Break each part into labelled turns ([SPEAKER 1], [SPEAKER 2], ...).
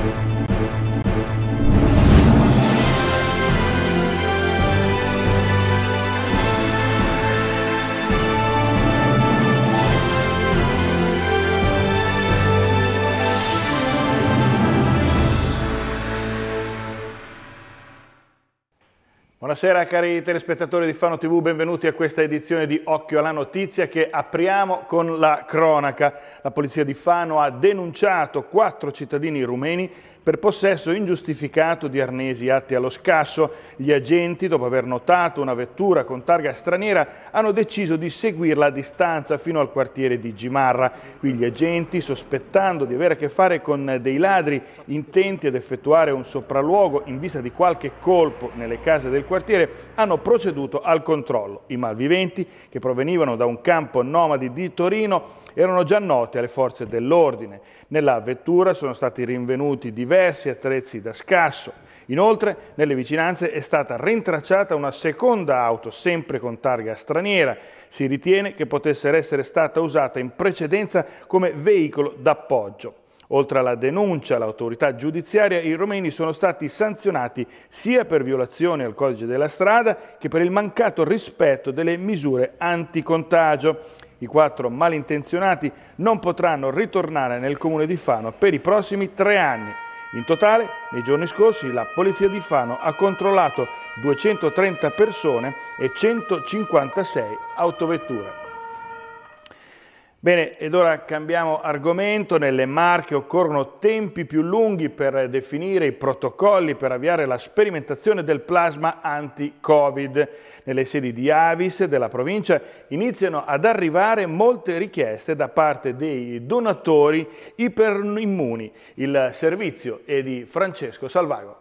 [SPEAKER 1] Buonasera cari telespettatori di Fano TV, benvenuti a questa edizione di Occhio alla Notizia che apriamo con la cronaca. La polizia di Fano ha denunciato 4 cittadini rumeni per possesso ingiustificato di arnesi atti allo scasso. Gli agenti, dopo aver notato una vettura con targa straniera, hanno deciso di seguirla a distanza fino al quartiere di Gimarra. Qui gli agenti, sospettando di avere a che fare con dei ladri intenti ad effettuare un sopralluogo in vista di qualche colpo nelle case del quartiere, hanno proceduto al controllo. I malviventi, che provenivano da un campo nomadi di Torino, erano già noti alle forze dell'ordine. Nella vettura sono stati rinvenuti diversi attrezzi da scasso. Inoltre, nelle vicinanze è stata rintracciata una seconda auto, sempre con targa straniera. Si ritiene che potesse essere stata usata in precedenza come veicolo d'appoggio. Oltre alla denuncia all'autorità giudiziaria, i romeni sono stati sanzionati sia per violazioni al codice della strada che per il mancato rispetto delle misure anticontagio. I 4 malintenzionati non potranno ritornare nel comune di Fano per i prossimi 3 anni. In totale, nei giorni scorsi, la polizia di Fano ha controllato 230 persone e 156 autovetture. Bene, ed ora cambiamo argomento. Nelle Marche occorrono tempi più lunghi per definire i protocolli per avviare la sperimentazione del plasma anti-Covid. Nelle sedi di Avis della provincia iniziano ad arrivare molte richieste da parte dei donatori iperimmuni. Il servizio è di Francesco Salvago.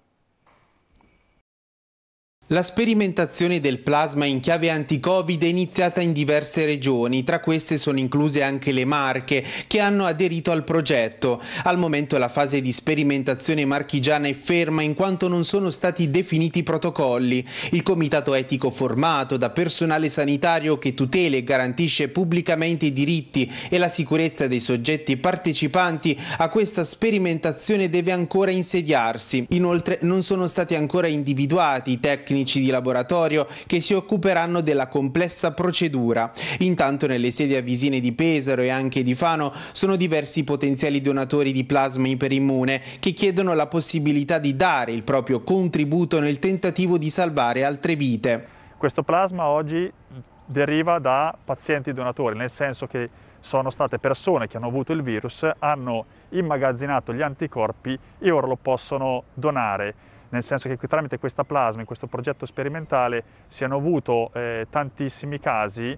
[SPEAKER 2] La sperimentazione del plasma in chiave anti-Covid è iniziata in diverse regioni, tra queste sono incluse anche le Marche, che hanno aderito al progetto. Al momento la fase di sperimentazione marchigiana è ferma in quanto non sono stati definiti protocolli. Il comitato etico formato da personale sanitario che tutela e garantisce pubblicamente i diritti e la sicurezza dei soggetti partecipanti a questa sperimentazione deve ancora insediarsi. Inoltre non sono stati ancora individuati i tecnici di laboratorio che si occuperanno della complessa procedura. Intanto nelle sedi avvisine di Pesaro e anche di Fano sono diversi potenziali donatori di plasma iperimmune che chiedono la possibilità di dare il proprio contributo nel tentativo di salvare altre vite.
[SPEAKER 3] Questo plasma oggi deriva da pazienti donatori, nel senso che sono state persone che hanno avuto il virus, hanno immagazzinato gli anticorpi e ora lo possono donare. Nel senso che tramite questa plasma, in questo progetto sperimentale, si hanno avuto tantissimi casi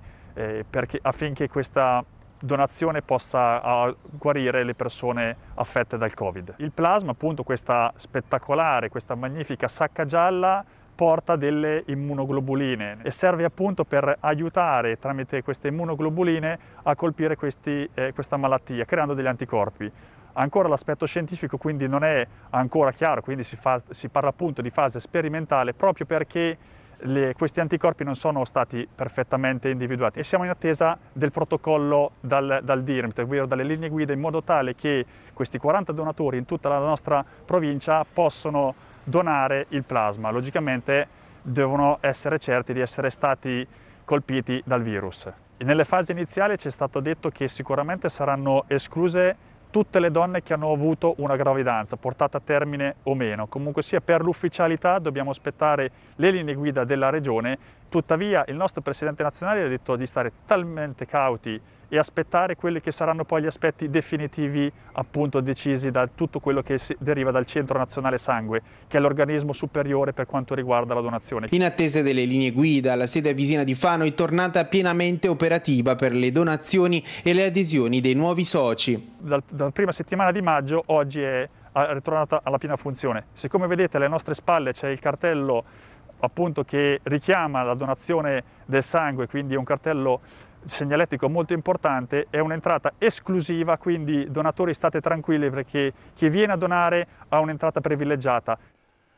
[SPEAKER 3] affinché questa donazione possa guarire le persone affette dal Covid. Il plasma, appunto, questa spettacolare, questa magnifica sacca gialla, porta delle immunoglobuline e serve appunto per aiutare tramite queste immunoglobuline a colpire questa malattia, creando degli anticorpi. Ancora l'aspetto scientifico quindi non è ancora chiaro, quindi si parla appunto di fase sperimentale proprio perché questi anticorpi non sono stati perfettamente individuati e siamo in attesa del protocollo dal DIRMT, ovvero dalle linee guida, in modo tale che questi 40 donatori in tutta la nostra provincia possono donare il plasma. Logicamente devono essere certi di essere stati colpiti dal virus. E nelle fasi iniziali ci è stato detto che sicuramente saranno escluse tutte le donne che hanno avuto una gravidanza, portata a termine o meno. Comunque sia, per l'ufficialità dobbiamo aspettare le linee guida della regione. Tuttavia il nostro Presidente nazionale ha detto di stare talmente cauti e aspettare quelli che saranno poi gli aspetti definitivi, appunto decisi da tutto quello che deriva dal Centro Nazionale Sangue, che è l'organismo superiore per quanto riguarda la donazione.
[SPEAKER 2] In attesa delle linee guida, la sede avvisina di Fano è tornata pienamente operativa per le donazioni e le adesioni dei nuovi soci.
[SPEAKER 3] Dalla prima settimana di maggio oggi è ritornata alla piena funzione. Siccome vedete alle nostre spalle c'è il cartello appunto che richiama la donazione del sangue, quindi è un cartello segnaletico molto importante, è un'entrata esclusiva, quindi donatori state tranquilli perché chi viene a donare ha un'entrata privilegiata.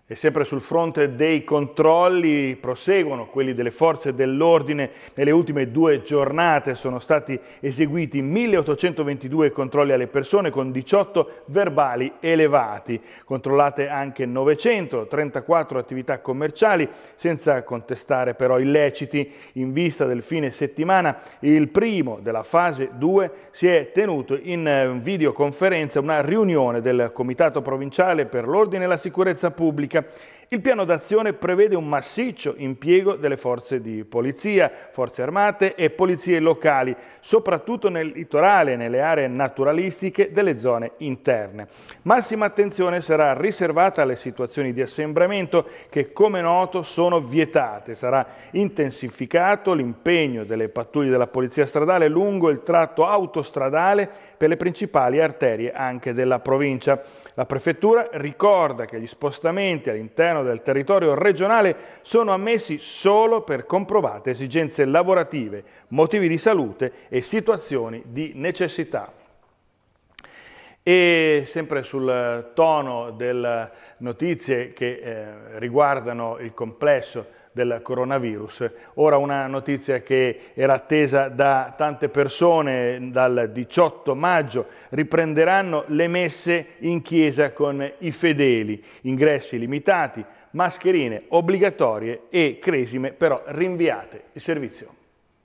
[SPEAKER 1] E sempre sul fronte dei controlli proseguono quelli delle forze dell'ordine. Nelle ultime 2 giornate sono stati eseguiti 1822 controlli alle persone con 18 verbali elevati. Controllate anche 934 attività commerciali, senza contestare però illeciti. In vista del fine settimana, il primo della fase 2, si è tenuto in videoconferenza una riunione del Comitato Provinciale per l'Ordine e la Sicurezza Pubblica. Il piano d'azione prevede un massiccio impiego delle forze di polizia, forze armate e polizie locali, soprattutto nel litorale e nelle aree naturalistiche delle zone interne. Massima attenzione sarà riservata alle situazioni di assembramento che, come noto, sono vietate. Sarà intensificato l'impegno delle pattuglie della polizia stradale lungo il tratto autostradale per le principali arterie anche della provincia. La prefettura ricorda che gli spostamenti all'interno del territorio regionale sono ammessi solo per comprovate esigenze lavorative, motivi di salute e situazioni di necessità. E sempre sul tono delle notizie che riguardano il complesso del coronavirus, ora una notizia che era attesa da tante persone. Dal 18 maggio riprenderanno le messe in chiesa con i fedeli, ingressi limitati, mascherine obbligatorie e cresime però rinviate il servizio.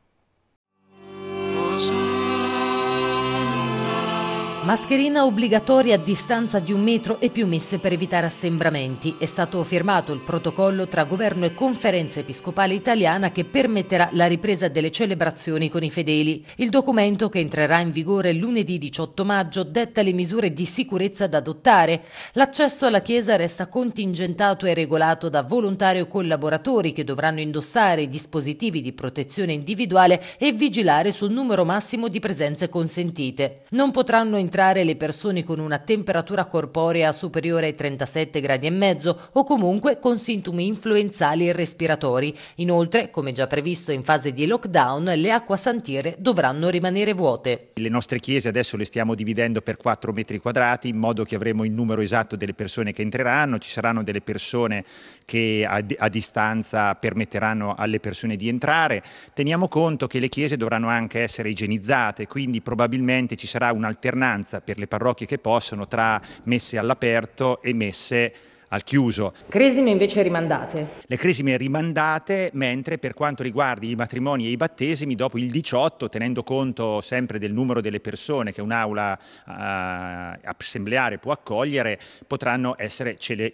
[SPEAKER 4] Mascherina obbligatoria a distanza di 1 metro e più messe per evitare assembramenti. È stato firmato il protocollo tra Governo e Conferenza Episcopale Italiana che permetterà la ripresa delle celebrazioni con i fedeli. Il documento, che entrerà in vigore lunedì 18 maggio, detta le misure di sicurezza da adottare. L'accesso alla chiesa resta contingentato e regolato da volontari o collaboratori che dovranno indossare i dispositivi di protezione individuale e vigilare sul numero massimo di presenze consentite. Non potranno entrare le persone con una temperatura corporea superiore ai 37 gradi e mezzo o comunque con sintomi influenzali e respiratori. Inoltre, come già previsto in fase di lockdown, le acquasantiere dovranno rimanere vuote.
[SPEAKER 5] Le nostre chiese adesso le stiamo dividendo per 4 metri quadrati in modo che avremo il numero esatto delle persone che entreranno. Ci saranno delle persone che a distanza permetteranno alle persone di entrare. Teniamo conto che le chiese dovranno anche essere igienizzate, quindi probabilmente ci sarà un'alternanza per le parrocchie che possono tra messe all'aperto e messe al chiuso.
[SPEAKER 4] Cresime invece rimandate.
[SPEAKER 5] Le cresime rimandate, mentre per quanto riguarda i matrimoni e i battesimi, dopo il 18, tenendo conto sempre del numero delle persone che un'aula assembleare può accogliere, potranno essere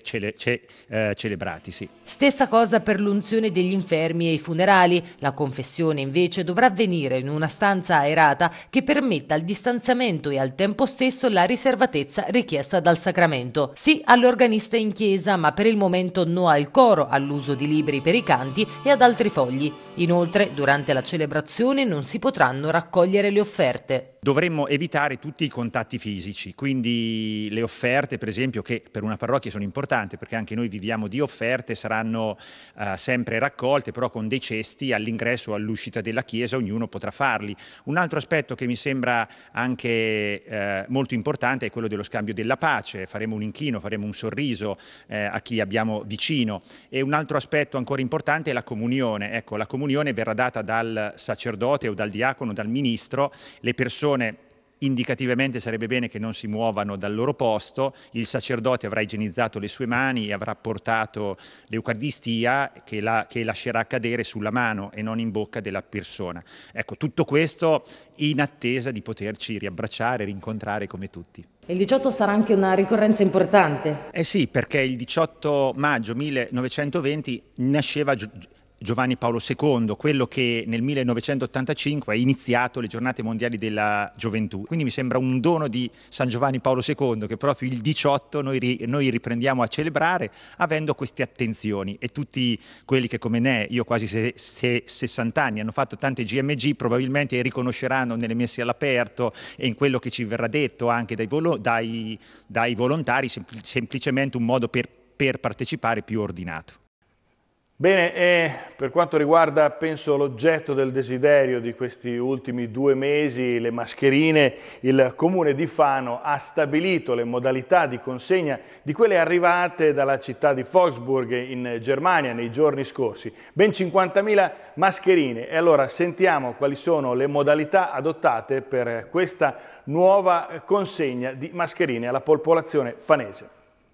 [SPEAKER 5] celebrati. Sì.
[SPEAKER 4] Stessa cosa per l'unzione degli infermi e i funerali. La confessione invece dovrà avvenire in una stanza aerata che permetta il distanziamento e al tempo stesso la riservatezza richiesta dal sacramento. Sì all'organista in chiesa, ma per il momento no al coro, all'uso di libri per i canti e ad altri fogli. Inoltre, durante la celebrazione non si potranno raccogliere le offerte.
[SPEAKER 5] Dovremmo evitare tutti i contatti fisici, quindi le offerte, per esempio, che per una parrocchia sono importanti perché anche noi viviamo di offerte, saranno sempre raccolte, però con dei cesti all'ingresso o all'uscita della chiesa, ognuno potrà farli. Un altro aspetto che mi sembra anche molto importante è quello dello scambio della pace. Faremo un inchino, faremo un sorriso a chi abbiamo vicino. E un altro aspetto ancora importante è la comunione. Ecco, la comunione verrà data dal sacerdote o dal diacono, dal ministro. Le persone indicativamente sarebbe bene che non si muovano dal loro posto, il sacerdote avrà igienizzato le sue mani e avrà portato l'Eucaristia che lascerà cadere sulla mano e non in bocca della persona. Ecco, tutto questo in attesa di poterci riabbracciare, rincontrare come tutti.
[SPEAKER 4] Il 18 sarà anche una ricorrenza importante.
[SPEAKER 5] Eh sì, perché il 18 maggio 1920 nasceva Giovanni Paolo II, quello che nel 1985 ha iniziato le giornate mondiali della gioventù. Quindi mi sembra un dono di San Giovanni Paolo II che proprio il 18 noi riprendiamo a celebrare avendo queste attenzioni, e tutti quelli che come me, io quasi 60 anni, hanno fatto tante GMG probabilmente riconosceranno nelle messe all'aperto e in quello che ci verrà detto anche dai volontari semplicemente un modo per partecipare più ordinato.
[SPEAKER 1] Bene, e per quanto riguarda, penso, l'oggetto del desiderio di questi ultimi 2 mesi, le mascherine, il Comune di Fano ha stabilito le modalità di consegna di quelle arrivate dalla città di Wolfsburg in Germania nei giorni scorsi. Ben 50.000 mascherine. E allora sentiamo quali sono le modalità adottate per questa nuova consegna di mascherine alla popolazione fanese.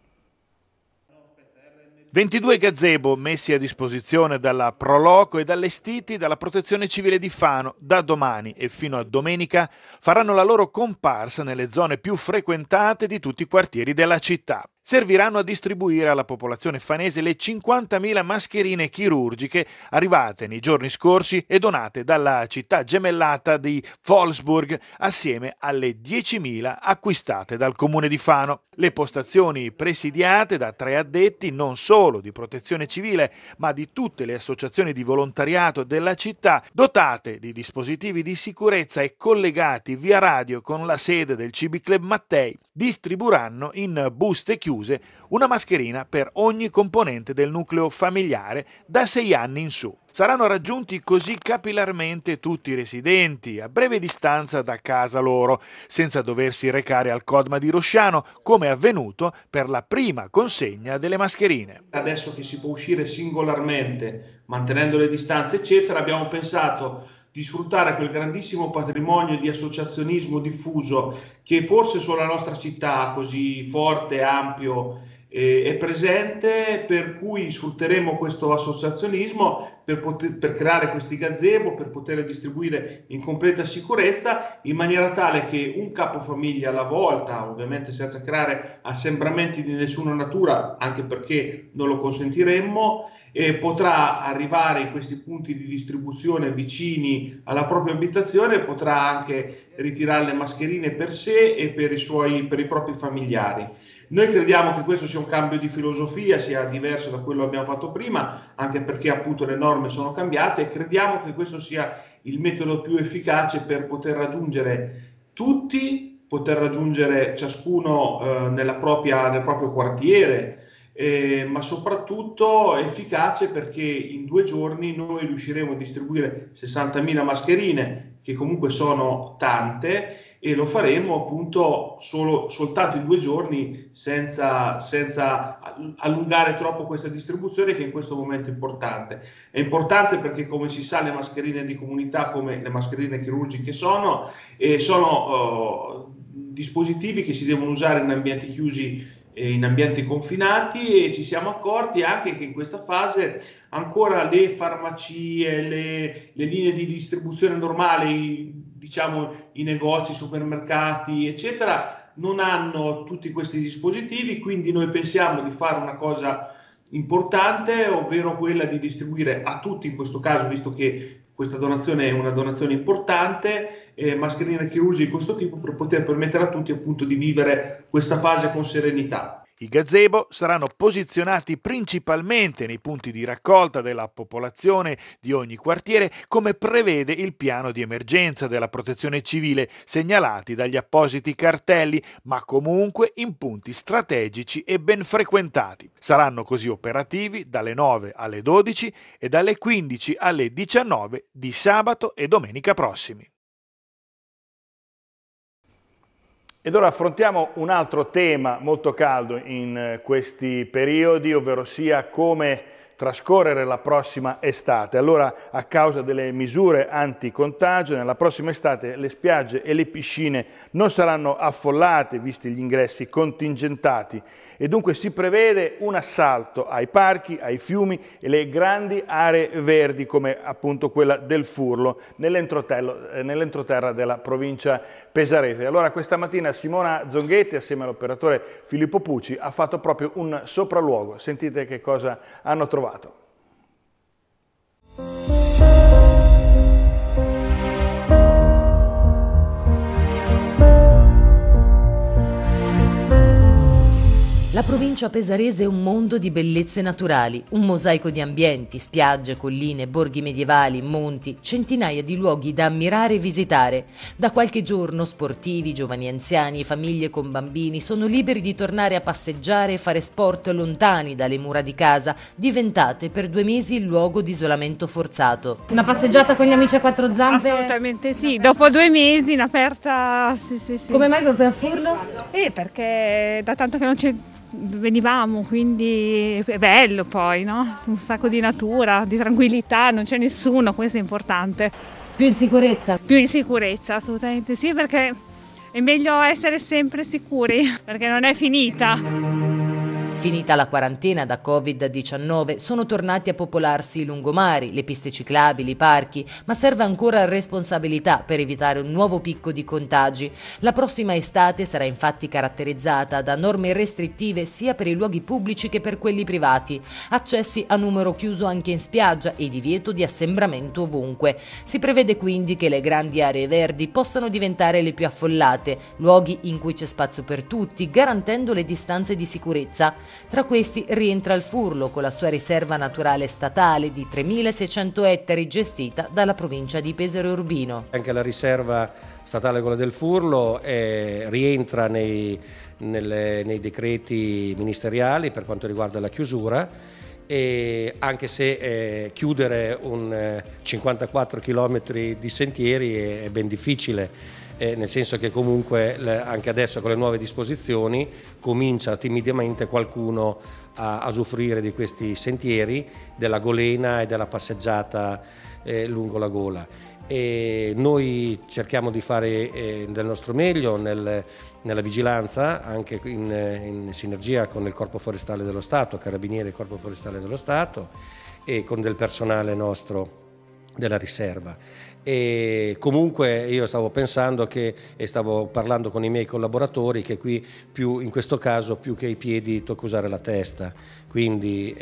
[SPEAKER 1] 22 gazebo messi a disposizione dalla Proloco ed allestiti dalla Protezione Civile di Fano da domani e fino a domenica faranno la loro comparsa nelle zone più frequentate di tutti i quartieri della città. Serviranno a distribuire alla popolazione fanese le 50.000 mascherine chirurgiche arrivate nei giorni scorsi e donate dalla città gemellata di Wolfsburg assieme alle 10.000 acquistate dal Comune di Fano. Le postazioni presidiate da 3 addetti non solo di protezione civile ma di tutte le associazioni di volontariato della città, dotate di dispositivi di sicurezza e collegati via radio con la sede del CB Club Mattei, distribuiranno in buste chiuse una mascherina per ogni componente del nucleo familiare da 6 anni in su. Saranno raggiunti così capillarmente tutti i residenti a breve distanza da casa loro, senza doversi recare al Codma di Rosciano, come è avvenuto per la prima consegna delle mascherine.
[SPEAKER 6] Adesso che si può uscire singolarmente, mantenendo le distanze, eccetera, abbiamo pensato di sfruttare quel grandissimo patrimonio di associazionismo diffuso che forse solo la nostra città, così forte, ampio, è presente, per cui sfrutteremo questo associazionismo per creare questi gazebo, per poter distribuire in completa sicurezza, in maniera tale che un capofamiglia alla volta, ovviamente senza creare assembramenti di nessuna natura, anche perché non lo consentiremmo, potrà arrivare in questi punti di distribuzione vicini alla propria abitazione e potrà anche ritirare le mascherine per sé e per i propri familiari. Noi crediamo che questo sia un cambio di filosofia, sia diverso da quello che abbiamo fatto prima, anche perché appunto le norme sono cambiate, e crediamo che questo sia il metodo più efficace per poter raggiungere tutti, poter raggiungere ciascuno nel proprio quartiere, ma soprattutto efficace perché in 2 giorni noi riusciremo a distribuire 60.000 mascherine, che comunque sono tante, e lo faremo appunto soltanto in 2 giorni senza allungare troppo questa distribuzione, che in questo momento è importante. È importante perché, come si sa, le mascherine di comunità, come le mascherine chirurgiche sono dispositivi che si devono usare in ambienti chiusi e in ambienti confinati, e ci siamo accorti anche che in questa fase ancora le farmacie, le linee di distribuzione normali, diciamo i negozi, supermercati, eccetera, non hanno tutti questi dispositivi. Quindi noi pensiamo di fare una cosa importante, ovvero quella di distribuire a tutti, in questo caso, visto che questa donazione è una donazione importante, mascherine chirurgiche di questo tipo, per poter permettere a tutti appunto di vivere questa fase con serenità.
[SPEAKER 1] I gazebo saranno posizionati principalmente nei punti di raccolta della popolazione di ogni quartiere, come prevede il piano di emergenza della Protezione Civile, segnalati dagli appositi cartelli, ma comunque in punti strategici e ben frequentati. Saranno così operativi dalle 9 alle 12 e dalle 15 alle 19 di sabato e domenica prossimi. Ed ora affrontiamo un altro tema molto caldo in questi periodi, ovvero sia come trascorrere la prossima estate. Allora, a causa delle misure anticontagio, nella prossima estate le spiagge e le piscine non saranno affollate, visti gli ingressi contingentati, e dunque si prevede un assalto ai parchi, ai fiumi e le grandi aree verdi, come appunto quella del Furlo, nell'entroterra della provincia pesarese. Allora, questa mattina Simona Zonghetti, assieme all'operatore Filippo Pucci, ha fatto proprio un sopralluogo. Sentite che cosa hanno trovato.
[SPEAKER 4] La provincia pesarese è un mondo di bellezze naturali, un mosaico di ambienti, spiagge, colline, borghi medievali, monti, centinaia di luoghi da ammirare e visitare. Da qualche giorno sportivi, giovani anziani e famiglie con bambini sono liberi di tornare a passeggiare e fare sport lontani dalle mura di casa, diventate per 2 mesi il luogo di isolamento forzato.
[SPEAKER 7] Una passeggiata con gli amici a 4 zampe?
[SPEAKER 8] Assolutamente sì, dopo 2 mesi in aperta, sì.
[SPEAKER 7] Come mai proprio a Furlo?
[SPEAKER 8] Perché da tanto che non venivamo, quindi è bello poi, no? Un sacco di natura, di tranquillità, non c'è nessuno, questo è importante.
[SPEAKER 7] Più in sicurezza?
[SPEAKER 8] Più in sicurezza, assolutamente sì, perché è meglio essere sempre sicuri, perché non è finita.
[SPEAKER 4] Finita la quarantena da Covid-19, sono tornati a popolarsi i lungomari, le piste ciclabili, i parchi, ma serve ancora responsabilità per evitare un nuovo picco di contagi. La prossima estate sarà infatti caratterizzata da norme restrittive sia per i luoghi pubblici che per quelli privati, accessi a numero chiuso anche in spiaggia e divieto di assembramento ovunque. Si prevede quindi che le grandi aree verdi possano diventare le più affollate, luoghi in cui c'è spazio per tutti, garantendo le distanze di sicurezza. Tra questi rientra il Furlo, con la sua riserva naturale statale di 3.600 ettari gestita dalla provincia di Pesaro e Urbino.
[SPEAKER 9] Anche la riserva statale, quella del Furlo, rientra nei decreti ministeriali per quanto riguarda la chiusura, e anche se chiudere 54 km di sentieri è ben difficile. Nel senso che comunque anche adesso con le nuove disposizioni comincia timidamente qualcuno a usufruire di questi sentieri, della golena e della passeggiata lungo la gola. E noi cerchiamo di fare del nostro meglio nella vigilanza, anche in sinergia con il Corpo Forestale dello Stato, Carabinieri e Corpo Forestale dello Stato, e con del personale nostro della riserva. E comunque io stavo pensando e stavo parlando con i miei collaboratori che qui in questo caso più che i piedi tocca usare la testa, quindi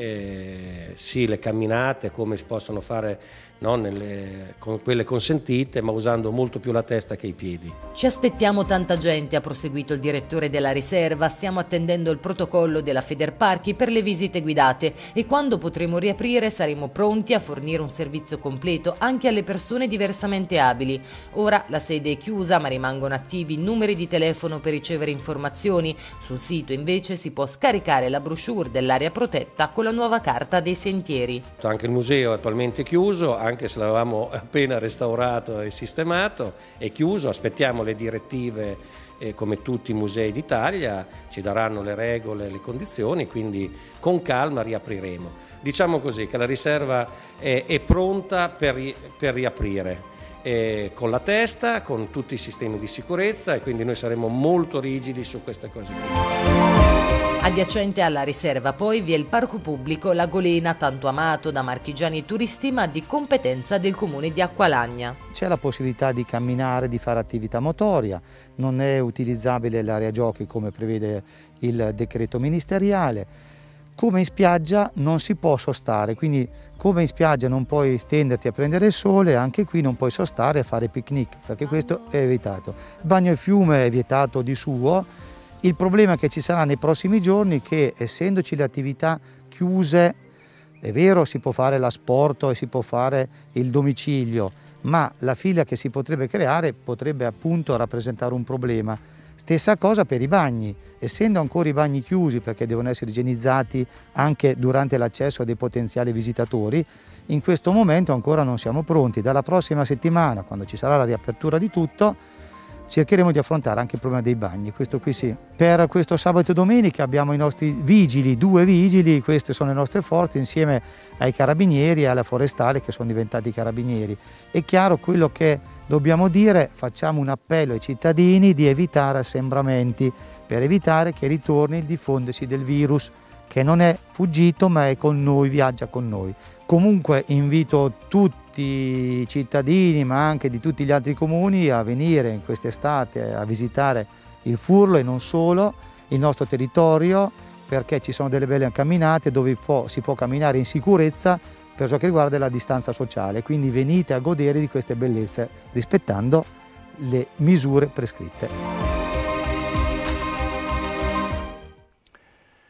[SPEAKER 9] sì, le camminate come si possono fare, no, con quelle consentite, ma usando molto più la testa che i piedi.
[SPEAKER 4] Ci aspettiamo tanta gente, ha proseguito il direttore della riserva, stiamo attendendo il protocollo della Federparchi per le visite guidate e quando potremo riaprire saremo pronti a fornire un servizio completo anche alle persone diversamente abili. Ora la sede è chiusa, ma rimangono attivi numeri di telefono per ricevere informazioni. Sul sito invece si può scaricare la brochure dell'area protetta con la nuova carta dei sentieri.
[SPEAKER 9] Anche il museo è attualmente chiuso, anche se l'avevamo appena restaurato e sistemato, è chiuso. Aspettiamo le direttive, come tutti i musei d'Italia, ci daranno le regole, le condizioni, quindi con calma riapriremo. Diciamo così che la riserva è pronta per riaprire. Con la testa, con tutti i sistemi di sicurezza, e quindi noi saremo molto rigidi su queste cose qui.
[SPEAKER 4] Adiacente alla riserva poi vi è il parco pubblico La Golena, tanto amato da marchigiani e turisti ma di competenza del comune di Acqualagna.
[SPEAKER 10] C'è la possibilità di camminare, di fare attività motoria, non è utilizzabile l'area giochi come prevede il decreto ministeriale. Come in spiaggia non si può sostare, quindi come in spiaggia non puoi stenderti a prendere il sole, anche qui non puoi sostare a fare picnic, perché questo è vietato. Il bagno al fiume è vietato di suo. Il problema che ci sarà nei prossimi giorni è che, essendoci le attività chiuse, è vero, si può fare l'asporto e si può fare il domicilio, ma la fila che si potrebbe creare potrebbe appunto rappresentare un problema. Stessa cosa per i bagni, essendo ancora i bagni chiusi perché devono essere igienizzati anche durante l'accesso dei potenziali visitatori, in questo momento ancora non siamo pronti. Dalla prossima settimana, quando ci sarà la riapertura di tutto, cercheremo di affrontare anche il problema dei bagni, questo qui sì. Per questo sabato e domenica abbiamo i nostri vigili, 2 vigili, queste sono le nostre forze, insieme ai carabinieri e alla forestale che sono diventati carabinieri. È chiaro quello che dobbiamo dire, facciamo un appello ai cittadini di evitare assembramenti, per evitare che ritorni il diffondersi del virus, che non è fuggito ma è con noi, viaggia con noi. Comunque invito tutti i cittadini, ma anche di tutti gli altri comuni, a venire in quest'estate a visitare il Furlo e non solo, il nostro territorio, perché ci sono delle belle camminate dove si può camminare in sicurezza per ciò che riguarda la distanza sociale. Quindi venite a godere di queste bellezze rispettando le misure prescritte.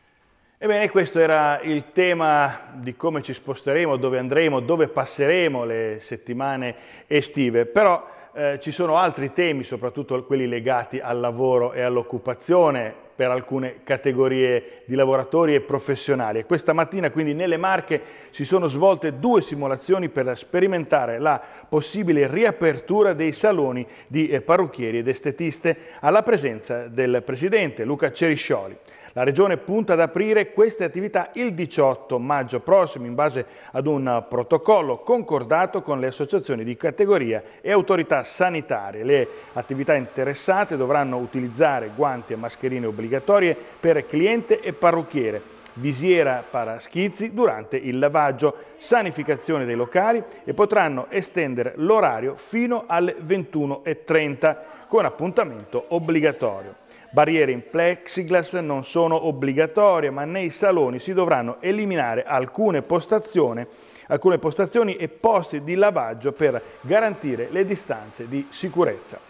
[SPEAKER 1] Ebbene, questo era il tema di come ci sposteremo, dove andremo, dove passeremo le settimane estive. Però ci sono altri temi, soprattutto quelli legati al lavoro e all'occupazione per alcune categorie di lavoratori e professionali. E questa mattina quindi nelle Marche si sono svolte 2 simulazioni per sperimentare la possibile riapertura dei saloni di parrucchieri ed estetiste alla presenza del presidente Luca Ceriscioli. La Regione punta ad aprire queste attività il 18 maggio prossimo in base ad un protocollo concordato con le associazioni di categoria e autorità sanitarie. Le attività interessate dovranno utilizzare guanti e mascherine obbligatorie per cliente e parrucchiere, visiera paraschizzi durante il lavaggio, sanificazione dei locali e potranno estendere l'orario fino alle 21:30 con appuntamento obbligatorio. Barriere in plexiglass non sono obbligatorie, ma nei saloni si dovranno eliminare alcune postazioni e posti di lavaggio per garantire le distanze di sicurezza.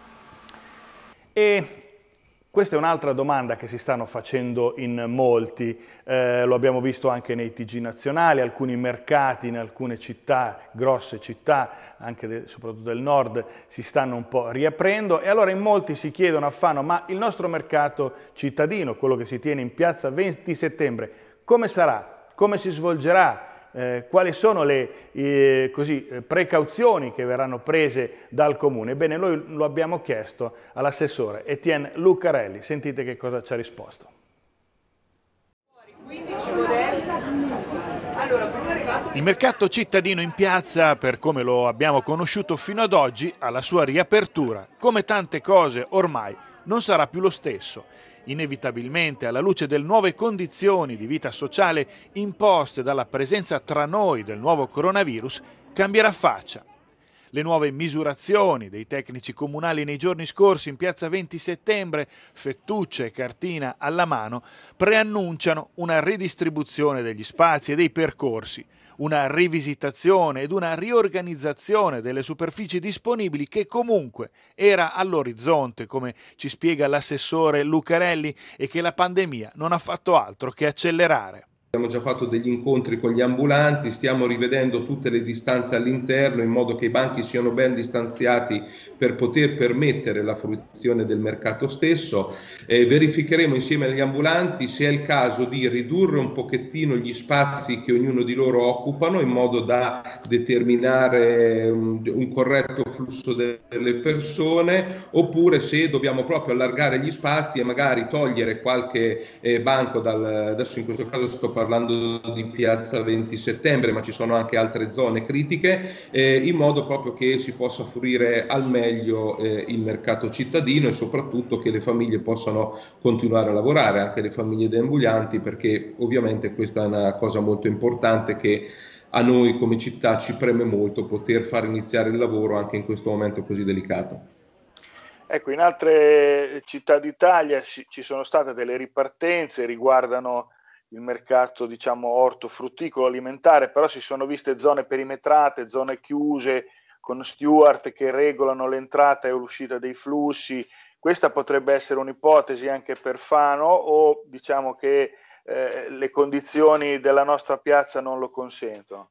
[SPEAKER 1] E questa è un'altra domanda che si stanno facendo in molti, lo abbiamo visto anche nei TG nazionali, alcuni mercati in alcune città, grosse città, anche soprattutto del nord, si stanno un po' riaprendo e allora in molti si chiedono a Fano, ma il nostro mercato cittadino, quello che si tiene in piazza 20 settembre, come sarà? Come si svolgerà? Quali sono le precauzioni che verranno prese dal Comune? Ebbene, noi lo abbiamo chiesto all'assessore Etienne Lucarelli. Sentite che cosa ci ha risposto. Il mercato cittadino in piazza, per come lo abbiamo conosciuto fino ad oggi, alla sua riapertura, come tante cose ormai, non sarà più lo stesso. Inevitabilmente, alla luce delle nuove condizioni di vita sociale imposte dalla presenza tra noi del nuovo coronavirus, cambierà faccia. Le nuove misurazioni dei tecnici comunali nei giorni scorsi in piazza 20 settembre, fettucce e cartina alla mano, preannunciano una ridistribuzione degli spazi e dei percorsi, una rivisitazione ed una riorganizzazione delle superfici disponibili che comunque era all'orizzonte, come ci spiega l'assessore Lucarelli, e che la pandemia non ha fatto altro che accelerare.
[SPEAKER 11] Abbiamo già fatto degli incontri con gli ambulanti, stiamo rivedendo tutte le distanze all'interno in modo che i banchi siano ben distanziati per poter permettere la fruizione del mercato stesso. Verificheremo insieme agli ambulanti se è il caso di ridurre un pochettino gli spazi che ognuno di loro occupano in modo da determinare un corretto flusso delle persone, oppure se dobbiamo proprio allargare gli spazi e magari togliere qualche banco adesso in questo caso sto parlando di piazza 20 settembre, ma ci sono anche altre zone critiche, in modo proprio che si possa fruire al meglio il mercato cittadino e soprattutto che le famiglie possano continuare a lavorare, anche le famiglie degli ambulanti, perché ovviamente questa è una cosa molto importante che a noi come città ci preme molto poter far iniziare il lavoro anche in questo momento così delicato.
[SPEAKER 1] Ecco, in altre città d'Italia ci sono state delle ripartenze, riguardano il mercato, diciamo, ortofrutticolo alimentare, però si sono viste zone perimetrate, zone chiuse, con steward che regolano l'entrata e l'uscita dei flussi. Questa potrebbe essere un'ipotesi anche per Fano, o diciamo che le condizioni della nostra piazza non lo consentono?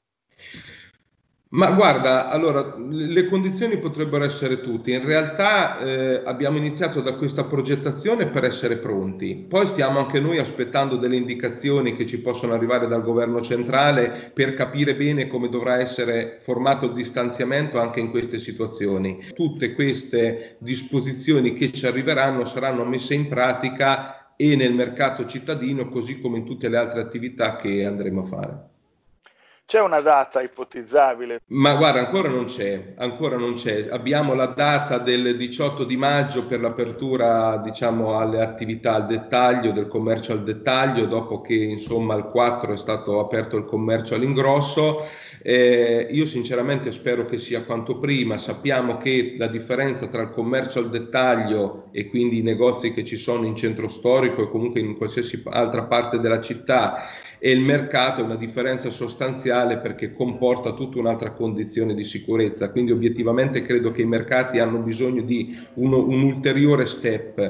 [SPEAKER 11] Ma guarda, allora, le condizioni potrebbero essere tutte. In realtà abbiamo iniziato da questa progettazione per essere pronti. Poi stiamo anche noi aspettando delle indicazioni che ci possono arrivare dal governo centrale per capire bene come dovrà essere formato il distanziamento anche in queste situazioni. Tutte queste disposizioni che ci arriveranno saranno messe in pratica e nel mercato cittadino, così come in tutte le altre attività che andremo a fare.
[SPEAKER 1] C'è una data ipotizzabile?
[SPEAKER 11] Ma guarda, ancora non c'è. Abbiamo la data del 18 di maggio per l'apertura, diciamo, alle attività al dettaglio, del commercio al dettaglio, dopo che insomma al 4 è stato aperto il commercio all'ingrosso. Io sinceramente spero che sia quanto prima. Sappiamo che la differenza tra il commercio al dettaglio e quindi i negozi che ci sono in centro storico e comunque in qualsiasi altra parte della città e il mercato è una differenza sostanziale, perché comporta tutta un'altra condizione di sicurezza. Quindi obiettivamente credo che i mercati hanno bisogno di un ulteriore step.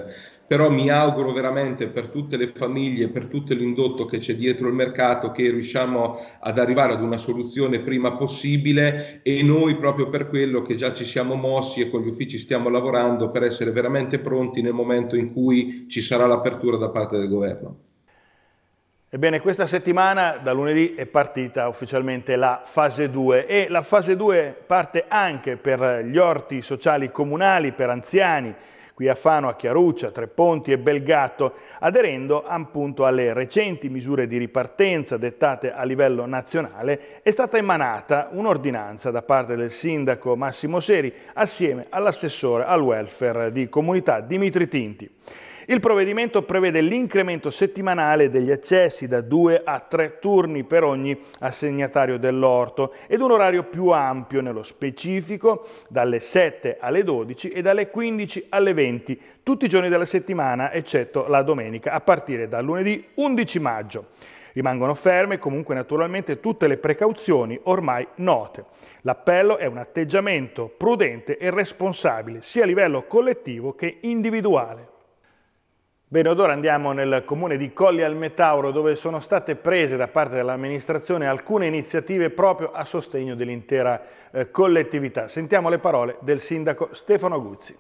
[SPEAKER 11] però mi auguro veramente per tutte le famiglie, per tutto l'indotto che c'è dietro il mercato, che riusciamo ad arrivare ad una soluzione prima possibile, e noi proprio per quello che già ci siamo mossi e con gli uffici stiamo lavorando per essere veramente pronti nel momento in cui ci sarà l'apertura da parte del governo.
[SPEAKER 1] Ebbene, questa settimana, da lunedì, è partita ufficialmente la fase 2 e la fase 2 parte anche per gli orti sociali comunali, per anziani, qui a Fano, a Chiaruccia, Tre Ponti e Belgatto, aderendo appunto alle recenti misure di ripartenza dettate a livello nazionale. È stata emanata un'ordinanza da parte del sindaco Massimo Seri assieme all'assessore al welfare di comunità Dimitri Tinti. Il provvedimento prevede l'incremento settimanale degli accessi da 2 a 3 turni per ogni assegnatario dell'orto ed un orario più ampio, nello specifico dalle 7 alle 12 e dalle 15 alle 20, tutti i giorni della settimana eccetto la domenica, a partire dal lunedì 11 maggio. Rimangono ferme comunque naturalmente tutte le precauzioni ormai note. L'appello è un atteggiamento prudente e responsabile sia a livello collettivo che individuale. Bene, ora andiamo nel comune di Colli al Metauro, dove sono state prese da parte dell'amministrazione alcune iniziative proprio a sostegno dell'intera collettività. Sentiamo le parole del sindaco Stefano Guzzi.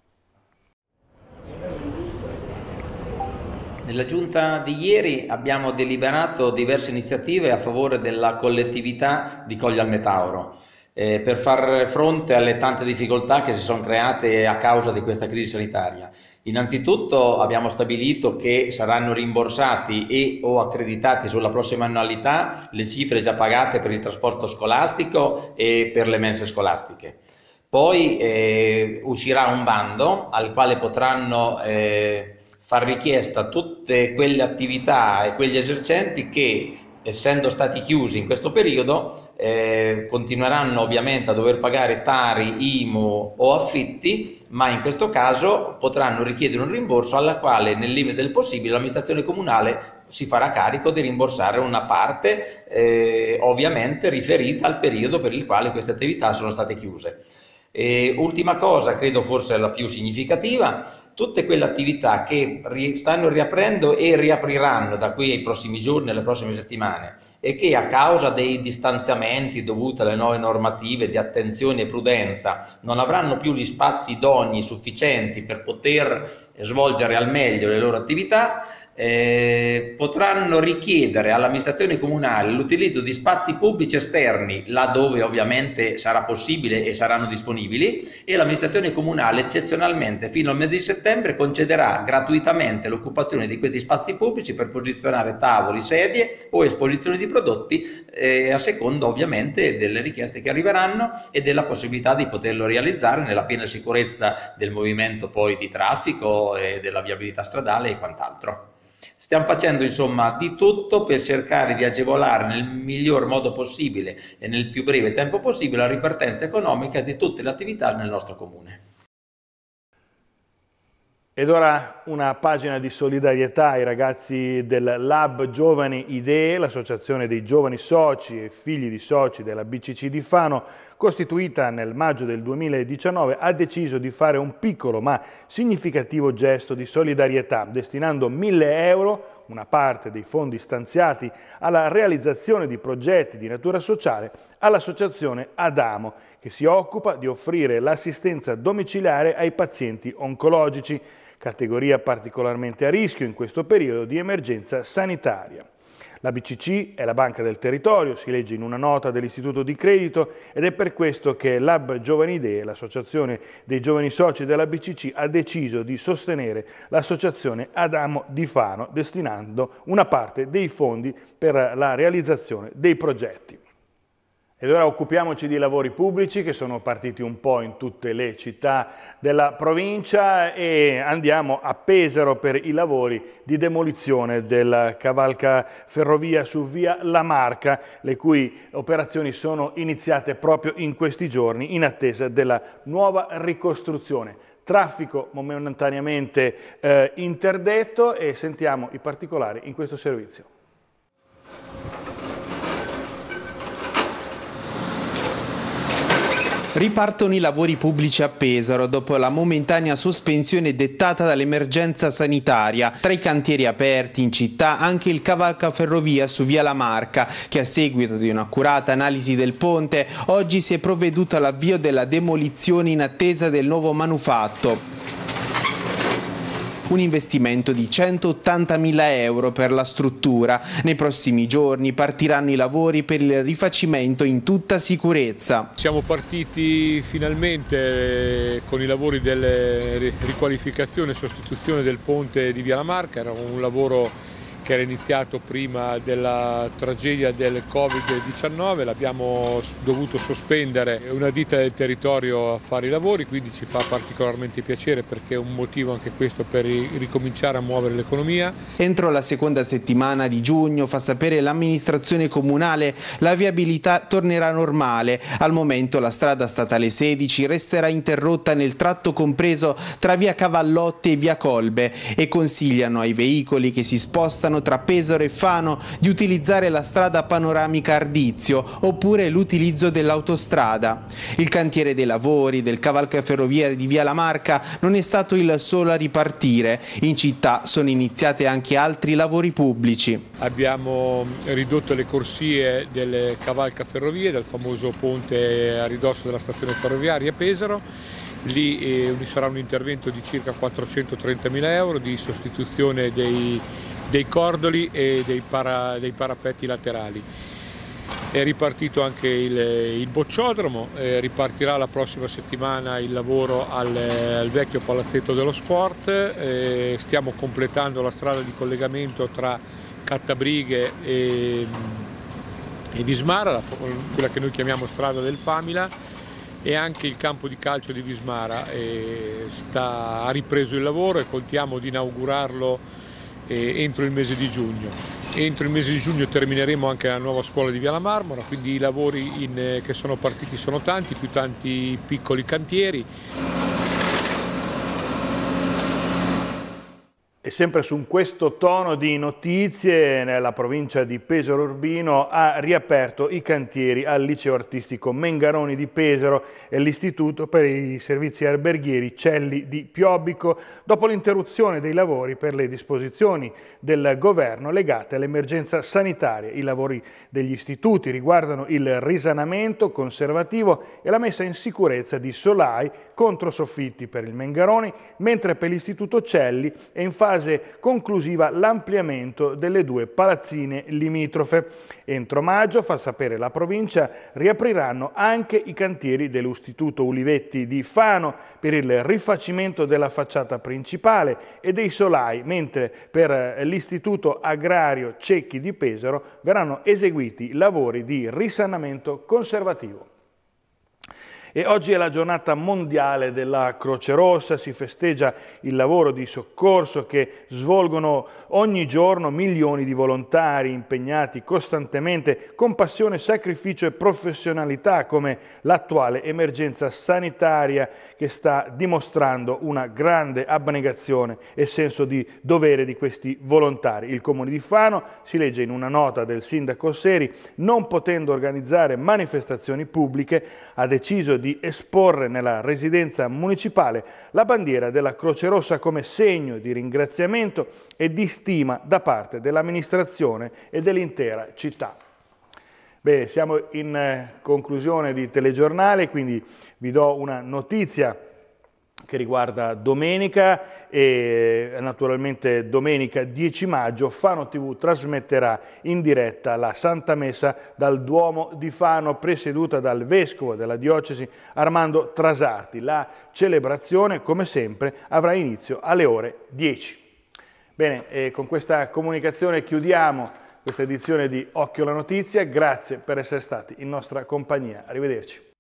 [SPEAKER 12] Nella giunta di ieri abbiamo deliberato diverse iniziative a favore della collettività di Colli al Metauro per far fronte alle tante difficoltà che si sono create a causa di questa crisi sanitaria. Innanzitutto abbiamo stabilito che saranno rimborsati e o accreditati sulla prossima annualità le cifre già pagate per il trasporto scolastico e per le mense scolastiche. Poi uscirà un bando al quale potranno far richiesta tutte quelle attività e quegli esercenti che, essendo stati chiusi in questo periodo, continueranno ovviamente a dover pagare Tari, IMU o affitti, ma in questo caso potranno richiedere un rimborso alla quale, nel limite del possibile, l'amministrazione comunale si farà carico di rimborsare una parte, ovviamente riferita al periodo per il quale queste attività sono state chiuse. Ultima cosa, credo forse la più significativa: tutte quelle attività che stanno riaprendo e riapriranno da qui ai prossimi giorni, alle prossime settimane, e che a causa dei distanziamenti dovuti alle nuove normative di attenzione e prudenza non avranno più gli spazi idonei sufficienti per poter svolgere al meglio le loro attività, potranno richiedere all'amministrazione comunale l'utilizzo di spazi pubblici esterni laddove ovviamente sarà possibile e saranno disponibili, e l'amministrazione comunale eccezionalmente fino al mese di settembre concederà gratuitamente l'occupazione di questi spazi pubblici per posizionare tavoli, sedie o esposizioni di prodotti, a seconda ovviamente delle richieste che arriveranno e della possibilità di poterlo realizzare nella piena sicurezza del movimento poi di traffico e della viabilità stradale e quant'altro. Stiamo facendo insomma di tutto per cercare di agevolare nel miglior modo possibile e nel più breve tempo possibile la ripartenza economica di tutte le attività nel nostro comune.
[SPEAKER 1] Ed ora una pagina di solidarietà ai ragazzi del Lab Giovani Idee, l'associazione dei giovani soci e figli di soci della BCC di Fano, costituita nel maggio del 2019, ha deciso di fare un piccolo ma significativo gesto di solidarietà, destinando 1.000 euro, una parte dei fondi stanziati, alla realizzazione di progetti di natura sociale all'associazione Adamo, che si occupa di offrire l'assistenza domiciliare ai pazienti oncologici, categoria particolarmente a rischio in questo periodo di emergenza sanitaria. La BCC è la banca del territorio, si legge in una nota dell'Istituto di Credito, ed è per questo che Lab Giovani Idee, l'associazione dei giovani soci della BCC, ha deciso di sostenere l'associazione Adamo di Fano, destinando una parte dei fondi per la realizzazione dei progetti. Ed ora occupiamoci di lavori pubblici che sono partiti un po' in tutte le città della provincia, e andiamo a Pesaro per i lavori di demolizione del cavalcaferrovia su via La Marca, le cui operazioni sono iniziate proprio in questi giorni in attesa della nuova ricostruzione. Traffico momentaneamente interdetto, e sentiamo i particolari in questo servizio.
[SPEAKER 2] Ripartono i lavori pubblici a Pesaro dopo la momentanea sospensione dettata dall'emergenza sanitaria. Tra i cantieri aperti in città anche il cavalcaferrovia su via La Marca, che a seguito di un'accurata analisi del ponte oggi si è provveduto all'avvio della demolizione in attesa del nuovo manufatto. Un investimento di 180.000 euro per la struttura. Nei prossimi giorni partiranno i lavori per il rifacimento in tutta sicurezza.
[SPEAKER 13] Siamo partiti finalmente con i lavori della riqualificazione e sostituzione del ponte di via La Marca. Era un lavoro che era iniziato prima della tragedia del Covid-19, l'abbiamo dovuto sospendere, è una ditta del territorio a fare i lavori, quindi ci fa particolarmente piacere perché è un motivo anche questo per ricominciare a muovere l'economia.
[SPEAKER 2] Entro la seconda settimana di giugno, fa sapere l'amministrazione comunale, la viabilità tornerà normale. Al momento la strada statale 16 resterà interrotta nel tratto compreso tra via Cavallotti e via Colbe e consigliano ai veicoli che si spostano tra Pesaro e Fano di utilizzare la strada panoramica Ardizio oppure l'utilizzo dell'autostrada. Il cantiere dei lavori del cavalcaferroviario di via La Marca non è stato il solo a ripartire. In città sono iniziati anche altri lavori pubblici.
[SPEAKER 13] Abbiamo ridotto le corsie delle cavalcaferrovie dal famoso ponte a ridosso della stazione ferroviaria Pesaro. Lì sarà un intervento di circa 430.000 euro di sostituzione dei cordoli e dei parapetti laterali. È ripartito anche il bocciodromo, ripartirà la prossima settimana il lavoro al vecchio palazzetto dello sport, stiamo completando la strada di collegamento tra Cattabrighe e Vismara, quella che noi chiamiamo strada del Famila, e anche il campo di calcio di Vismara ha ripreso il lavoro e contiamo di inaugurarlo entro il mese di giugno. Entro il mese di giugno termineremo anche la nuova scuola di via La Marmora, quindi i lavori che sono partiti sono tanti, più tanti piccoli cantieri.
[SPEAKER 1] E sempre su questo tono di notizie, nella provincia di Pesaro Urbino ha riaperto i cantieri al liceo artistico Mengaroni di Pesaro e l'Istituto per i servizi alberghieri Celli di Piobbico, dopo l'interruzione dei lavori per le disposizioni del governo legate all'emergenza sanitaria. I lavori degli istituti riguardano il risanamento conservativo e la messa in sicurezza di solai contro soffitti per il Mengaroni, mentre per l'Istituto Celli è in fase conclusiva l'ampliamento delle due palazzine limitrofe. Entro maggio, fa sapere la provincia, riapriranno anche i cantieri dell'Istituto Ulivetti di Fano per il rifacimento della facciata principale e dei solai, mentre per l'Istituto Agrario Cecchi di Pesaro verranno eseguiti lavori di risanamento conservativo. E oggi è la giornata mondiale della Croce Rossa, si festeggia il lavoro di soccorso che svolgono ogni giorno milioni di volontari impegnati costantemente con passione, sacrificio e professionalità, come l'attuale emergenza sanitaria che sta dimostrando una grande abnegazione e senso di dovere di questi volontari. Il Comune di Fano, si legge in una nota del sindaco Seri, non potendo organizzare manifestazioni pubbliche, ha deciso di esporre nella residenza municipale la bandiera della Croce Rossa come segno di ringraziamento e di stima da parte dell'amministrazione e dell'intera città. Bene, siamo in conclusione di telegiornale, quindi vi do una notizia che riguarda domenica e naturalmente domenica 10 maggio Fano TV trasmetterà in diretta la Santa Messa dal Duomo di Fano presieduta dal Vescovo della Diocesi Armando Trasarti. La celebrazione, come sempre, avrà inizio alle ore 10. Bene, e con questa comunicazione chiudiamo questa edizione di Occhio alla Notizia. Grazie per essere stati in nostra compagnia. Arrivederci.